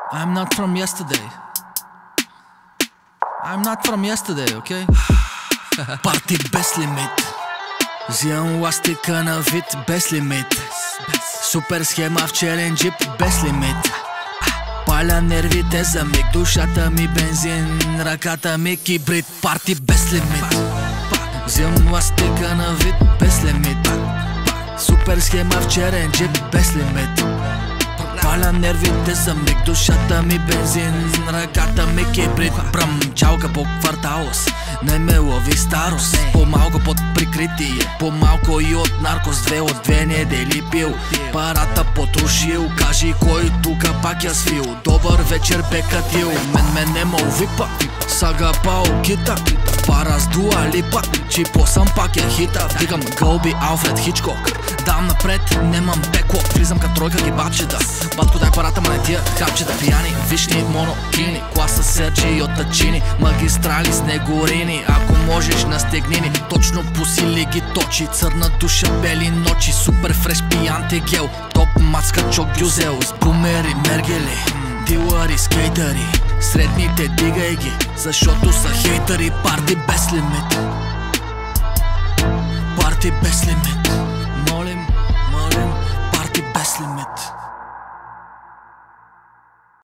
I'm not from yesterday. I'm not from yesterday, okay? Парти без лимит. Взимам ластика на вид без лимит. Супер схема в черен джип без лимит. Паля нервите за миг, душата ми бензин, ръката ми кибрид. Парти без лимит. Взимам ластика на вид без лимит. Супер схема в черен джип без лимит. Паля нервите за миг, душата ми бензин, ръката ми кибрид. Бръмчалка по кварталос, не ме лови старост. По-малко под прикритие, по-малко и от наркос. 2 от 2 недели пил, парата потрушил. Кажи кой тука пак я свил. Добър вечер бе катил, мен не ма увипа. Сага пао кита, пара с Дуа Липа. Чипо съм пак я хита. Вдигам гълби Алфред Хичкок. Дам напред, немам беклоп. Влизам като тройка гибачета. Батко дай парата, ма не тия хапчета. Пияни, вишни, монокини, класа Серджи и отачини. Магистрали с негорини, ако можеш на стегнини. Точно по сили ги точи, църна душа, бели ночи. Супер фреш пиянте гел, топ мацка чок гюзел. С бумери, мергели, дилъри, скейтъри. Средните дигай ги, защото са хейтъри. Парти без лимит. Парти без лимит.